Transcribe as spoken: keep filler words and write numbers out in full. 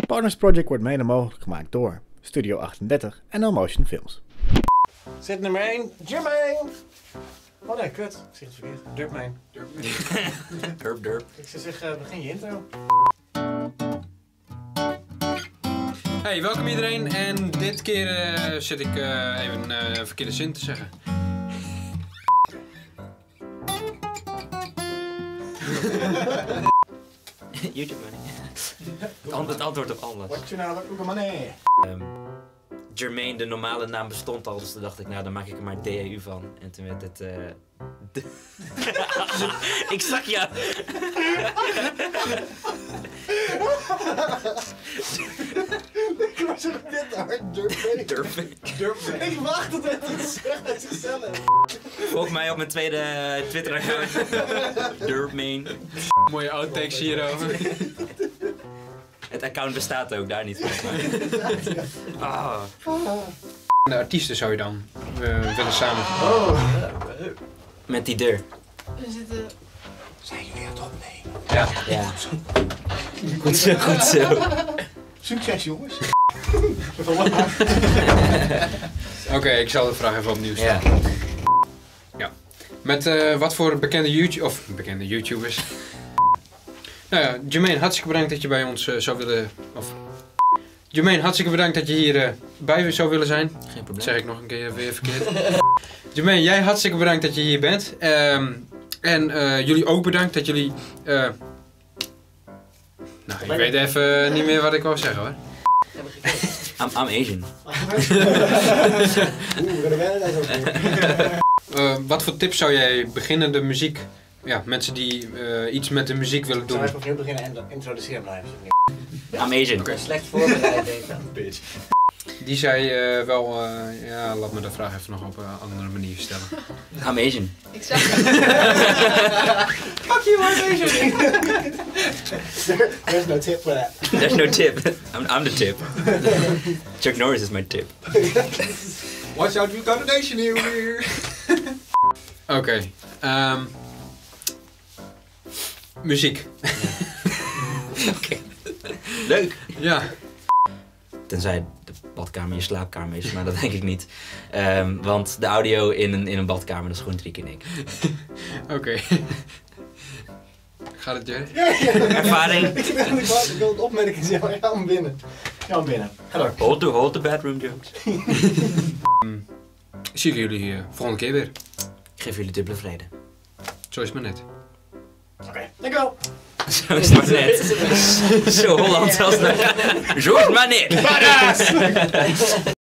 Partners Project wordt mede mogelijk gemaakt door Studio achtendertig en No Motion Films. Zit nummer één, Jermaine! Oh nee, kut. Ik zeg het verkeerd. Durpmane. Durp, durp. Ik zou zeggen, begin je intro. Hey, welkom iedereen en dit keer uh, zit ik uh, even uh, een verkeerde zin te zeggen. YouTube money. Het antwoord op alles. Wat je nou, look money. Um, Jermaine, de normale naam bestond al, dus toen dacht ik, nou dan maak ik er maar D E U van. En toen werd het... Uh, ik zag jou! Ik was zo net hard, Durpmane. Durpmane. Durpmane. Ik wacht tot het te zeggen uit zichzelf. Volg mij op mijn tweede Twitter-account. Durpmane. Mooie outtakes hierover. Het account bestaat ook, daar niet van. Ah. De artiesten zou je dan uh, willen samen. Oh. Met die deur. We zitten... Zijn jullie aan het opnemen? Ja. Ja. Goed zo, goed zo. Succes jongens. Oké, okay, ik zal de vraag even opnieuw stellen. Ja. Ja. Met uh, wat voor bekende YouTube of bekende YouTubers? Nou ja, Jermaine, hartstikke bedankt dat je bij ons uh, zou willen... Of... Jermaine, hartstikke bedankt dat je hier uh, bij zou willen zijn. Geen probleem. Dat zeg ik nog een keer weer verkeerd. Jermaine, jij hartstikke bedankt dat je hier bent. Um, en uh, jullie ook bedankt dat jullie... Uh... Nou, ik weet even niet meer wat ik wou zeggen hoor. I'm, I'm Asian. Oeh, we gaan wennen dat ook weer. Uh, wat voor tips zou jij beginnende muziek... Ja, mensen die uh, iets met de muziek willen doen. Zou ik opnieuw beginnen en introduceren blijven? I'm Asian. Okay. Slecht voorbereid, denk ik. Bitch. Die zei uh, wel, uh, ja, laat me de vraag even nog op een andere manier stellen. I'm Asian. Ik zeg... Fuck you, I'm Asian! There's no tip for that. There's no tip. I'm, I'm the tip. Chuck Norris is my tip. Watch out, you got a nation here! Oké, okay. um, muziek. Oké. Okay. Leuk. Ja. Tenzij de badkamer je slaapkamer is, maar dat denk ik niet. Um, want de audio in een, in een badkamer, dat is gewoon drie keer niks. Oké. Okay. Gaat het, Jerry? Ja, ja. Ervaring. Ik wil het, ik wil het opmerken, zeg maar. Ga hem binnen. Ga hem binnen. Ga door. Hold the, hold the bedroom jokes. um, zie ik jullie uh, volgende keer weer. Ik geef jullie dubbele vrede. Zo is het maar net. Oké, okay. Dankjewel. Zo is het maar net. Zo Hollands als dat. Zo is het maar net.